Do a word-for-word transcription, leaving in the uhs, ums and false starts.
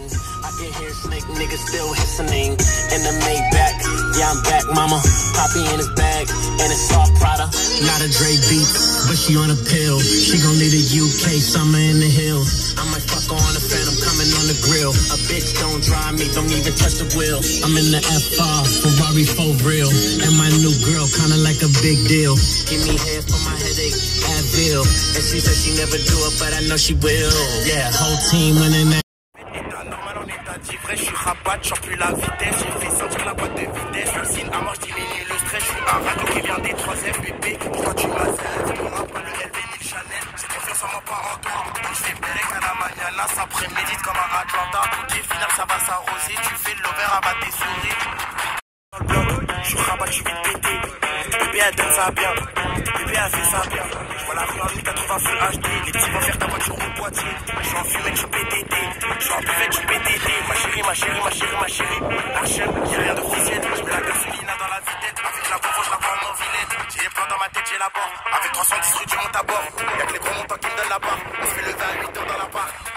I can hear snake niggas still listening. In the Maybach, yeah I'm back, mama. Poppy in his bag, and it's all Prada. Not a Dre beat, but she on a pill. She gon' leave the U K, summer in the hills. I might fuck her on the Phantom, coming on the grill. A bitch don't drive me, don't even touch the wheel. I'm in the F R, Ferrari for real. And my new girl, kinda like a big deal. Give me hair for my headache, Advil. And she said she never do it, but I know she will. Yeah, whole team winning that. État normal en état d'ivresse, je suis rabat, j'en plus la vitesse. J'ai fait sortir la boîte de vitesse. Le signe à mort, je diminue le stress. Je suis un radeau qui vient des trois F B P. Pourquoi tu m'as fait? Tu m'auras pas le L V mille Chanel. J'ai confiance en mon parent. Je fais Berek à la mañana, ça prémédite comme un Atlanta. Toutes les finales, ça va s'arroser. Tu fais le l'over, à tes souris. Dans le bloc, je suis rabat, je suis vite pété. Bébé, elle donne ça bien. Bébé, elle fait ça bien. Je vois la rue en mille quatre-vingts full H D. Les petits vont faire ta voiture au boîtier. Je suis en fumette, je suis P T T. Je suis en buvette, je suis P T T. Ma chérie, ma chérie, ma chérie, ma chérie. Archem, y'a rien d'officiel. Je mets la gasolina dans la vidette. Avec la Volvo, je la prends en villette. J'ai les plans dans ma tête, j'ai la barre. Avec trois cent dix rue du Montabord. Y'a que les gros montants qui me donnent la barre. On se fait le vingt-huit heures dans la barre.